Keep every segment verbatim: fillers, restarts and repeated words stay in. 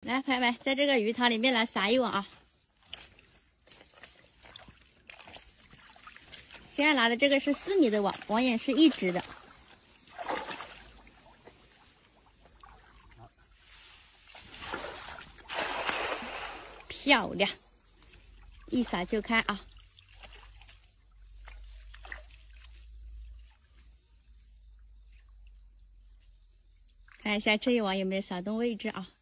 来，朋友们，在这个鱼塘里面来撒一网啊！现在拿的这个是四米的网，网眼是一直的。漂亮，一撒就开啊！看一下这一网有没有撒动位置啊？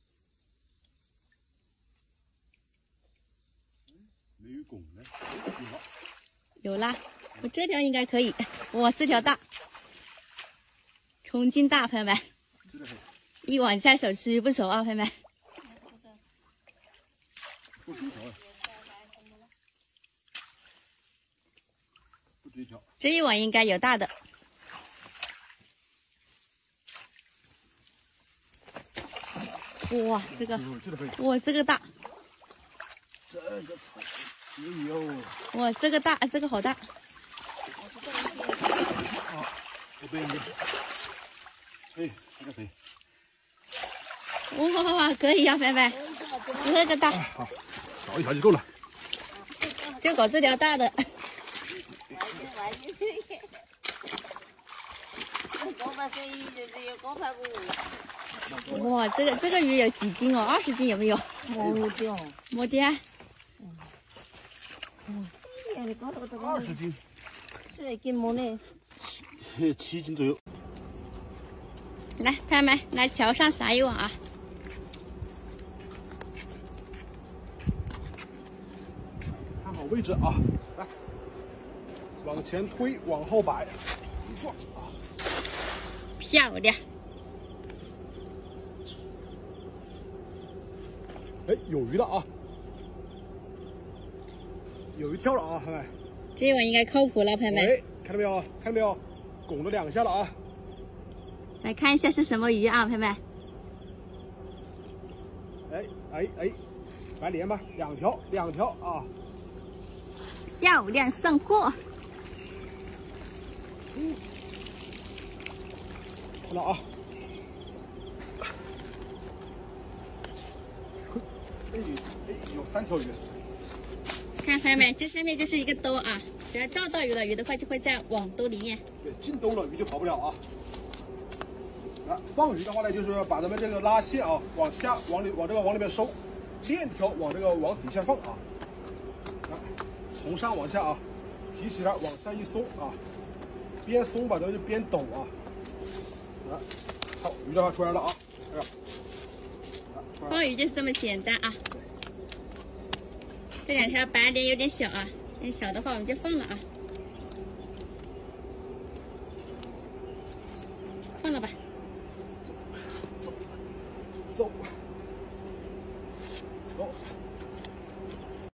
没有拱呢， 有啦，我这条应该可以。哇，这条大，冲劲大，朋友们，一网下手吃不熟啊，朋友们。 不追条，不追条。 这一网应该有大的。哇，这个，哇，这个大。 这个草没有。 哇，这个大，这个好大。 啊，我背一点。哎，这个肥。 哇，可以呀，朋友们，这个大。 好，找一条就够了。 就搞这条大的。哇，这个这个鱼有几斤哦？二十斤有没有？ 冇啲哦， 冇啲啊！ 二十斤， 这斤冇呢？ 七七斤左右。 来，朋友们，来桥上撒一网啊！ 看好位置啊！来，往前推，往后摆，一撞啊！ 漂亮。 哎，有鱼了啊！有鱼跳了啊，朋友们。 这一网应该靠谱了，朋友们。 哎，看到没有？看到没有？拱了两下了啊！ 来看一下是什么鱼啊，朋友们。 哎哎哎，来连吧，两条，两条啊！ 漂亮，上货。 嗯，看到啊！哎哎，有三条鱼。 看朋友们，这下面就是一个兜啊，只要照到鱼了，鱼的话就会在网兜里面。 对，进兜了，鱼就跑不了啊。来放鱼的话呢，就是把咱们这个拉线啊往下往里往这个网里面收，链条往这个网底下放啊。来，从上往下啊，提起来往下一松啊，边松吧，咱们就边抖啊。来，好，鱼的话出来了啊，哎呀， 放鱼就是这么简单啊。这两条白鲢有点小啊，那小的话我们就放了啊，放了吧。 走走走走。